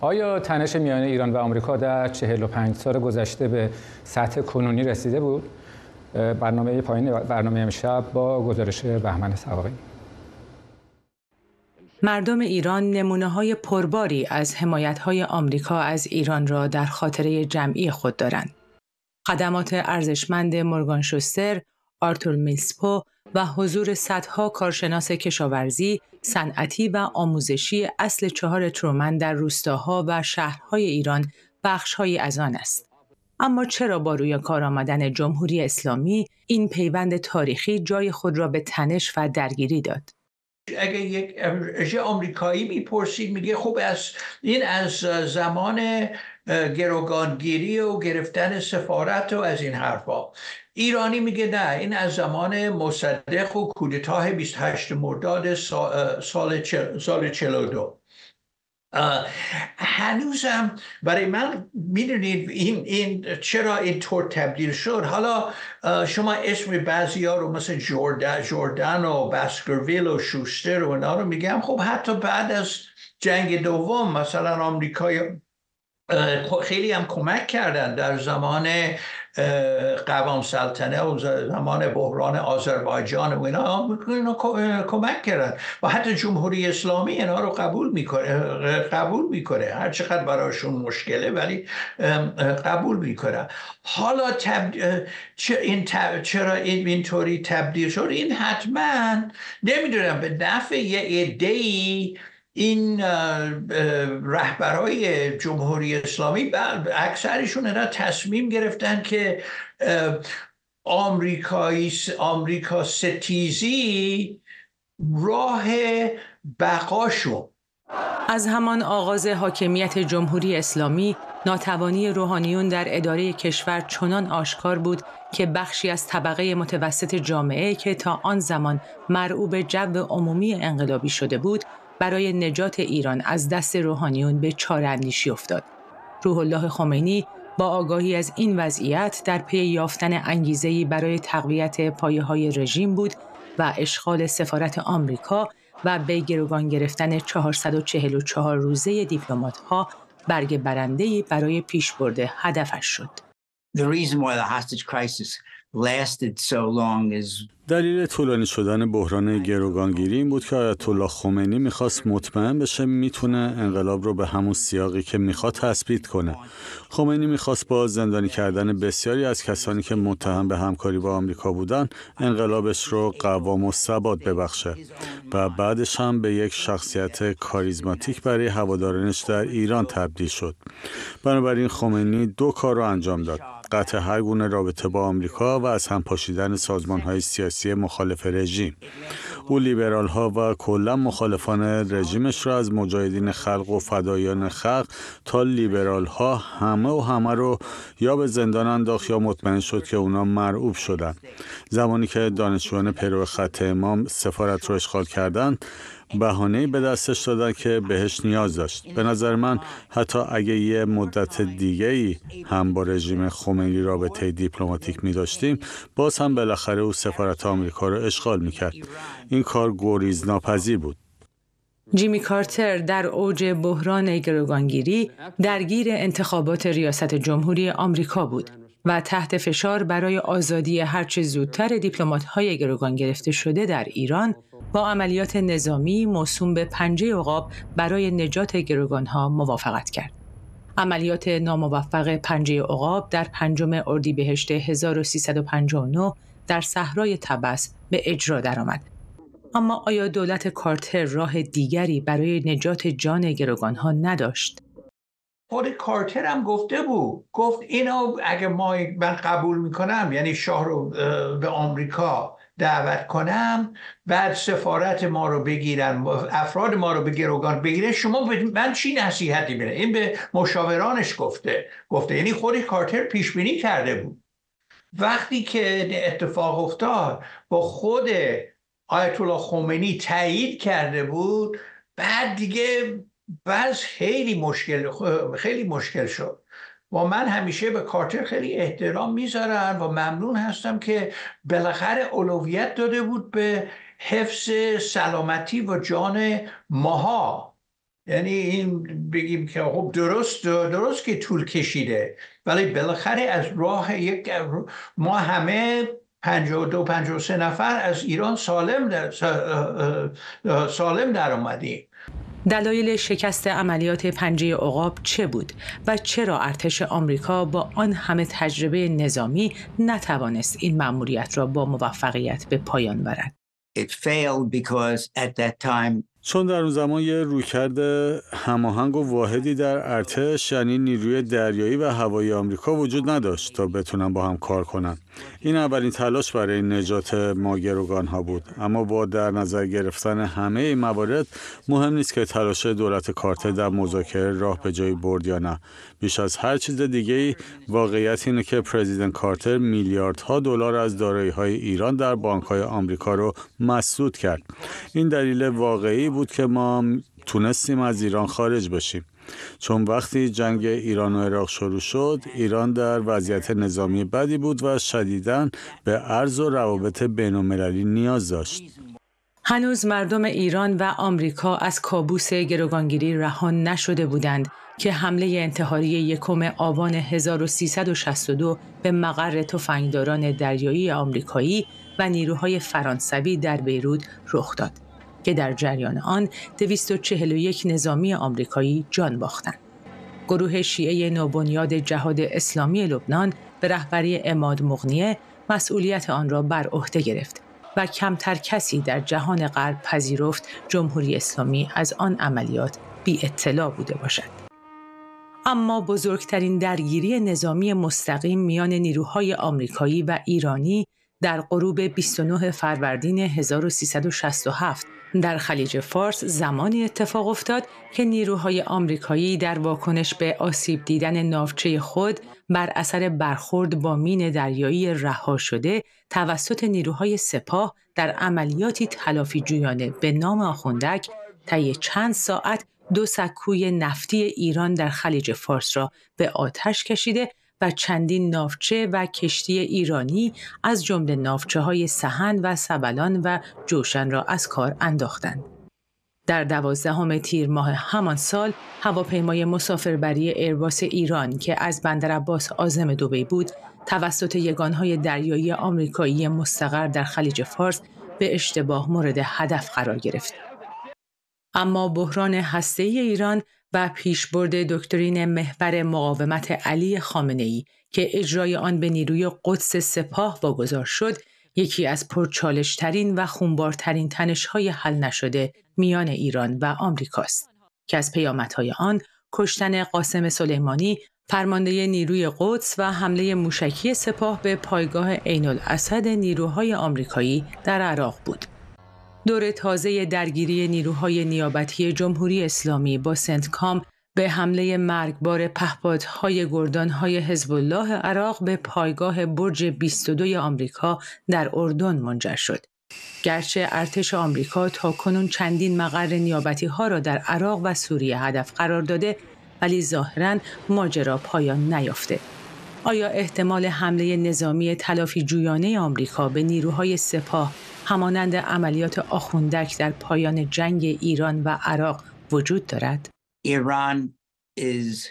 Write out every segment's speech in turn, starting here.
آیا تنش میان ایران و آمریکا در 45 سال گذشته به سطح کنونی رسیده بود؟ برنامه امشب با گزارش بهمن سواقی. مردم ایران نمونه‌های پرباری از حمایت‌های آمریکا از ایران را در خاطره جمعی خود دارند. خدمات ارزشمند مورگان شوستر، آرتور میلزپو و حضور صدها کارشناس کشاورزی، صنعتی و آموزشی اصل 4 ترومن در روستاها و شهرهای ایران بخش‌هایی از آن است. اما چرا با روی کار آمدن جمهوری اسلامی این پیوند تاریخی جای خود را به تنش و درگیری داد؟ اگه یک آمریکایی میپرسید میگه خب این از زمان گروگانگیری و گرفتن سفارت و از این حرفا. ایرانی میگه نه، این از زمان مصدق و کودتای 28 مرداد سال 42. هنوزم برای من میدونید این چرا اینطور تبدیل شد. حالا شما اسم بعضی ها رو مثل جردن و باسکرویل و شوستر و اینا رو میگم. خب حتی بعد از جنگ دوم مثلا آمریکایی خیلی هم کمک کردن در زمان قوام سلطنه و زمان بحران آذربایجان و اینا کمک کردن و حتی جمهوری اسلامی اینا رو قبول میکنه هر چقدر براشون مشکله، ولی قبول میکنه. حالا چرا اینطوری تبدیل شد؟ این حتما نمیدونم به نفع یه عده‌ای این رهبرای جمهوری اسلامی اکثرشون اینا تصمیم گرفتن که آمریکا ستیزی راه بقاشو. از همان آغاز حاکمیت جمهوری اسلامی ناتوانی روحانیون در اداره کشور چنان آشکار بود که بخشی از طبقه متوسط جامعه که تا آن زمان مرعوب جو عمومی انقلابی شده بود برای نجات ایران از دست روحانیون به چاره‌اندیشی افتاد. روح الله خمینی با آگاهی از این وضعیت در پی یافتن انگیزه‌ای برای تقویت پایه‌های رژیم بود و اشغال سفارت آمریکا و به گروگان گرفتن 444 روزه دیپلمات‌ها برگ برنده‌ای برای پیشبرد هدفش شد. دلیل طولانی شدن بحران گروگانگیری این بود که آیت الله خمینی میخواست مطمئن بشه میتونه انقلاب رو به همون سیاقی که میخواد تثبیت کنه. خمینی میخواست با زندانی کردن بسیاری از کسانی که متهم به همکاری با آمریکا بودن انقلابش رو قوام و ثبات ببخشه و بعدش هم به یک شخصیت کاریزماتیک برای هوادارانش در ایران تبدیل شد. بنابراین خمینی 2 کار رو انجام داد: قطع هر گونه رابطه با آمریکا و از هم پاشیدن سازمان‌های سیاسی مخالف رژیم. او لیبرال‌ها و کلاً مخالفان رژیمش را از مجاهدین خلق و فدایان خلق تا لیبرال‌ها همه رو یا به زندان انداخت یا مطمئن شد که اونا مرعوب شدن. زمانی که دانشجویان پیرو خط امام سفارت رو اشغال کردند، بهانه‌ای به دستش دادن که بهش نیاز داشت. به نظر من حتی اگه یه مدت دیگه‌ای هم با رژیم خمینی رابطه دیپلماتیک می داشتیم، باز هم بالاخره او سفارت آمریکا رو اشغال می کرد. این کار گریز ناپذیر بود. جیمی کارتر در اوج بحران گروگانگیری درگیر انتخابات ریاست جمهوری آمریکا بود و تحت فشار برای آزادی هرچه زودتر دیپلمات‌های گروگان گرفته شده در ایران با عملیات نظامی موسوم به پنجه عقاب برای نجات گروگان‌ها موافقت کرد. عملیات ناموفق پنجه عقاب در 5 اردیبهشت 1359 در صحرای طبس به اجرا درآمد. اما آیا دولت کارتر راه دیگری برای نجات جان گروگان‌ها نداشت؟ خود کارتر هم گفت اینو اگه من قبول میکنم، یعنی شاه رو به آمریکا دعوت کنم، بعد سفارت ما رو بگیرن، افراد ما رو به گروگان بگیرن، شما من چی نصیحتی میره؟ این به مشاورانش گفته یعنی خود کارتر پیش بینی کرده بود. وقتی که اتفاق افتاد با خود آیت الله خمینی تایید کرده بود، بعد دیگه خیلی مشکل شد. و من همیشه به کارتر خیلی احترام میذارم و ممنون هستم که بالاخره اولویت داده بود به حفظ سلامتی و جان ماها. یعنی این بگیم که خب درست که طول کشیده، ولی بالاخره از راه ما همه 52-53 نفر از ایران سالم در اومدیم. دلایل شکست عملیات پنجه عقاب چه بود و چرا ارتش آمریکا با آن همه تجربه نظامی نتوانست این مأموریت را با موفقیت به پایان برد؟ It failed because at that time چون در اون زمان یه رویکرد هماهنگ و واحدی در ارتش یعنی نیروی دریایی و هوایی آمریکا وجود نداشت تا بتونن با هم کار کنن. این اولین تلاش برای نجات ما گروگان‌ها بود، اما با در نظر گرفتن همه این موارد مهم نیست که تلاش دولت کارتر در مذاکره راه به جایی برد یا نه. بیش از هر چیز دیگه‌ای واقعیت اینه که پرزیدنت کارتر میلیاردها دلار از دارایی‌های ایران در بانک‌های آمریکا رو مسدود کرد. این دلیل واقعی بود که ما تونستیم از ایران خارج بشیم. چون وقتی جنگ ایران و عراق شروع شد، ایران در وضعیت نظامی بدی بود و شدیداً به ارز و روابط بین‌المللی نیاز داشت. هنوز مردم ایران و آمریکا از کابوس گروگانگیری رها نشده بودند که حمله انتحاری 1 آبان 1362 به مقر تفنگداران دریایی آمریکایی و نیروهای فرانسوی در بیروت رخ داد که در جریان آن 241 نظامی آمریکایی جان باختند. گروه شیعه نوبنیاد جهاد اسلامی لبنان به رهبری عماد مغنیه مسئولیت آن را بر عهده گرفت و کمتر کسی در جهان غرب پذیرفت جمهوری اسلامی از آن عملیات بی اطلاع بوده باشد. اما بزرگترین درگیری نظامی مستقیم میان نیروهای آمریکایی و ایرانی در غروب 29 فروردین 1367 در خلیج فارس زمانی اتفاق افتاد که نیروهای آمریکایی در واکنش به آسیب دیدن ناوچه خود بر اثر برخورد با مین دریایی رها شده توسط نیروهای سپاه در عملیاتی تلافی جویانه به نام آخوندک طی چند ساعت 2 سکوی نفتی ایران در خلیج فارس را به آتش کشیده و چندین ناوچه و کشتی ایرانی از جمله ناوچه‌های سحند و سبلان و جوشن را از کار انداختند. در 12 تیر ماه همان سال هواپیمای مسافربری ایرباس ایران که از بندرعباس عازم دبی بود توسط یگانهای دریایی آمریکایی مستقر در خلیج فارس به اشتباه مورد هدف قرار گرفت. اما بحران هسته‌ای ایران و پیشبرد دکترین محور مقاومت علی خامنه‌ای که اجرای آن به نیروی قدس سپاه واگذار شد، یکی از پرچالش‌ترین و خونبارترین تنش‌های حل نشده میان ایران و آمریکاست که از پیامدهای آن کشتن قاسم سلیمانی، فرمانده نیروی قدس و حمله موشکی سپاه به پایگاه عین‌الاسد نیروهای آمریکایی در عراق بود. دور تازه درگیری نیروهای نیابتی جمهوری اسلامی با سنتکام به حمله مرگبار پهپادهای گردانهای حزب الله عراق به پایگاه برج 22 آمریکا در اردن منجر شد. گرچه ارتش آمریکا تاکنون چندین مقر نیابتی ها را در عراق و سوریه هدف قرار داده، ولی ظاهراً ماجرا پایان نیافته. آیا احتمال حمله نظامی تلافی جویانه آمریکا به نیروهای سپاه همانند عملیات آخوندک در پایان جنگ ایران و عراق وجود دارد؟ Iran is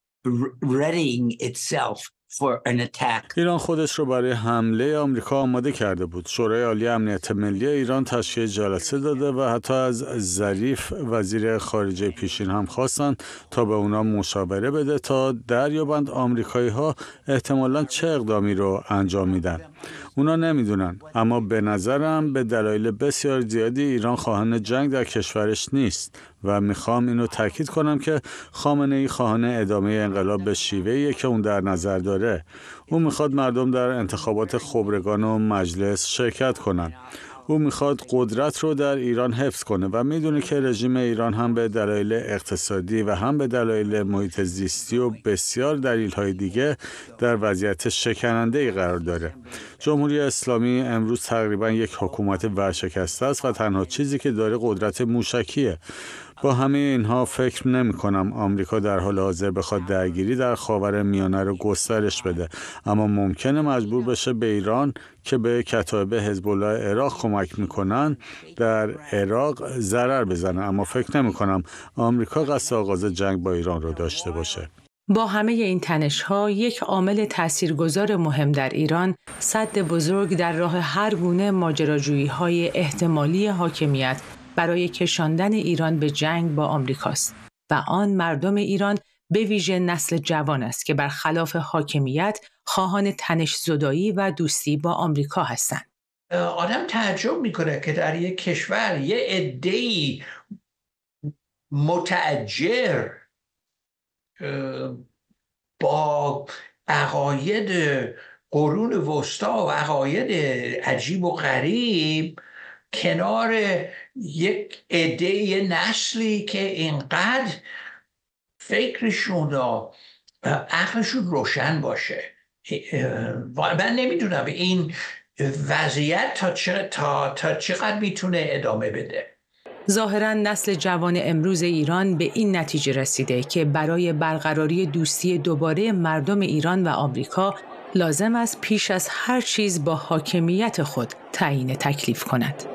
readying itself for an attack. ایران خودش رو برای حمله آمریکا آماده کرده بود. شورای عالی امنیت ملی ایران تشکیل جلسه داده و حتی از ظریف وزیر خارجه پیشین هم خواستن تا به اونا مشاوره بده تا دریابند آمریکایی‌ها احتمالاً چه اقدامی رو انجام میدن. اونا نمیدونن، اما به نظرم به دلایل بسیار زیادی ایران خواهان جنگ در کشورش نیست و میخوام اینو تاکید کنم که خامنه‌ای خواهان ادامه انقلاب به شیوه‌ای که اون در نظر داره. اون میخواد مردم در انتخابات خبرگان و مجلس شرکت کنن. او میخواد قدرت رو در ایران حفظ کنه و میدونه که رژیم ایران هم به دلایل اقتصادی و هم به دلایل محیط زیستی و بسیار دلایل دیگه در وضعیت شکننده‌ای قرار داره. جمهوری اسلامی امروز تقریبا یک حکومت ورشکسته است و تنها چیزی که داره قدرت موشکیه. با همه اینها فکر نمی کنم آمریکا در حال حاضر بخواد درگیری در خاورمیانه رو گسترش بده، اما ممکنه مجبور بشه به ایران که به کتایب حزب الله عراق کمک میکنن در عراق ضرر بزنه، اما فکر نمی کنم آمریکا قصد آغاز جنگ با ایران رو داشته باشه. با همه این تنش‌ها، یک عامل تاثیرگذار مهم در ایران، سد بزرگ در راه هر گونه ماجراجویی‌های احتمالی حاکمیت برای کشاندن ایران به جنگ با آمریکاست و آن مردم ایران به ویژه نسل جوان است که برخلاف حاکمیت خواهان تنش‌زدایی و دوستی با آمریکا هستند. آدم تعجب میکنه که در یک کشور یه عده‌ای متأجر با عقاید قرون وسطا و عقاید عجیب و غریب کنار یک عده نسلی که اینقدر فکرشون و عقلشون روشن باشه. من نمیدونم این وضعیت تا چقدر میتونه ادامه بده. ظاهراً نسل جوان امروز ایران به این نتیجه رسیده که برای برقراری دوستی دوباره مردم ایران و آمریکا لازم است پیش از هر چیز با حاکمیت خود تعیین تکلیف کند.